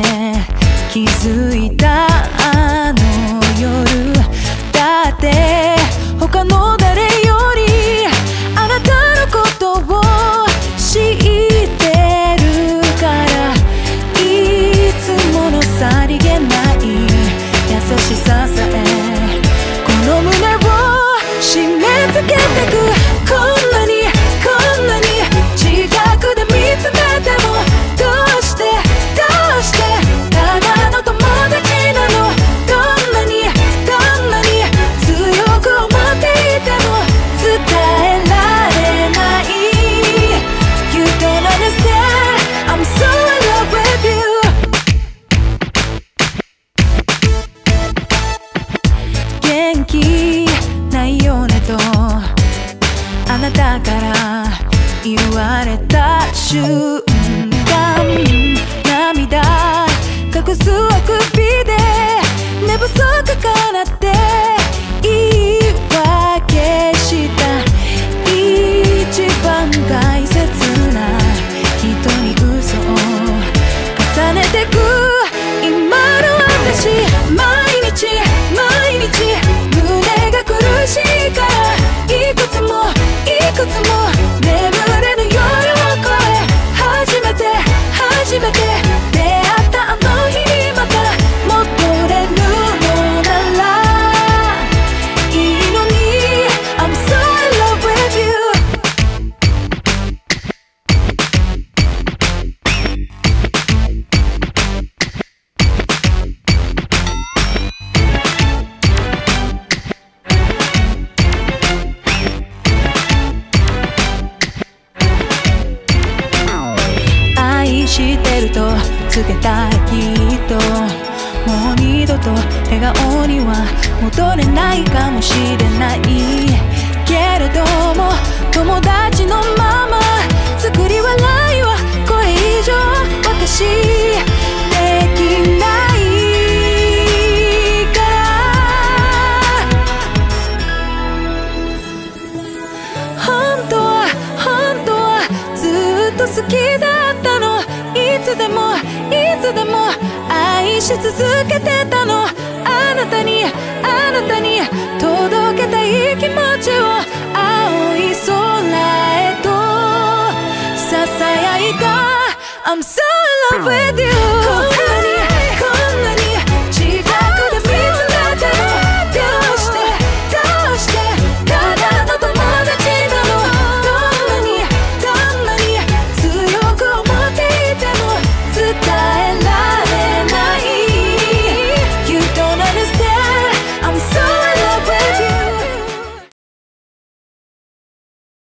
気づいたあの夜だって他の誰よりあなたのことを知ってるからいつものさりげない優しささえこの胸を締め付けてくこんなに近くで見つめてもどうしてただの友達なのどんなに強く思っていても伝えられない You don't understand I'm so in love with you 元気ないよねとあなたから言われた瞬間涙隠すあくびで寝不足かなって言い訳した一番大切な人に嘘を重ねてく今の私毎日胸が苦しいからいくつも眠れぬ夜を越え初めて出会ったあの日にまた戻れるのならいいのに I'm so in love with you 愛してるとつけたきっともう二度と笑顔には戻れないかもしれないけれども友達のまま作り笑いはこれ以上私できないから本当はずっと好きだったのいつでも愛し続けてたのあなたに届けたい気持ちを青い空へとささやいた I'm so in love with you